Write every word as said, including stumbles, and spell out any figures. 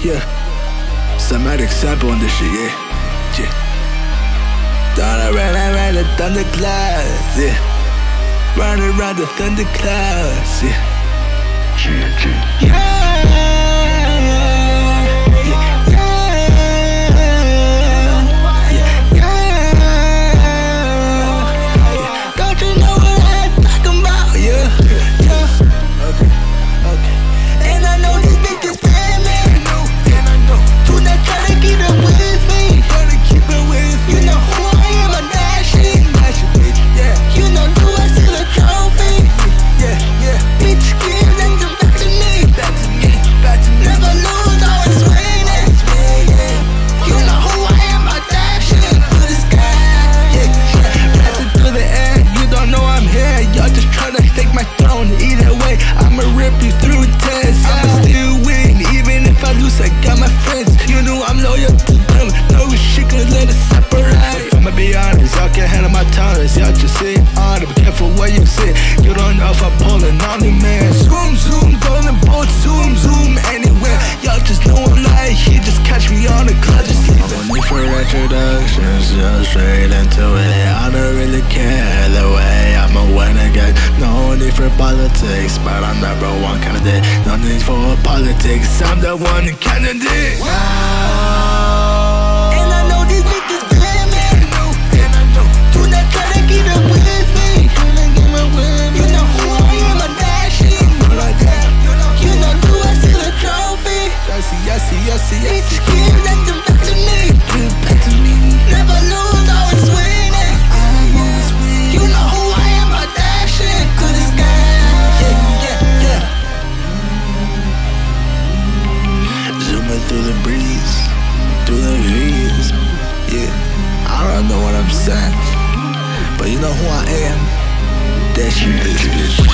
yeah. Cymatics sample on this shit, yeah. Yeah. Down around, around the thunderclouds, yeah. Round around the thunderclouds, yeah. G N G. Yeah. Y'all just sit on it, be careful where you sit. You don't know if I'm pulling on me, man. Zoom, zoom, golden boat, zoom, zoom, anywhere. Y'all just know I'm like, he just catch me on the cloud, just leave it. No need for introductions, just straight into it. I don't really care the way I'ma win again. No need for politics, but I'm number one candidate. No need for politics, I'm the one candidate. Wow. And I know these niggas blame me. And I know, do not try to get up with me. You know who I am, a Dashie. You know, do I see the trophy? Yes, yes, yes, yes. Each game, let them back to me. Back to me. Never lose, always winning. You know who I am, a Dashie. To the sky. Yeah, yeah, yeah. Zooming through the breeze, through the V's. Yeah, I don't know what I'm saying, but you know who I am. Dashie, bitch, bitch.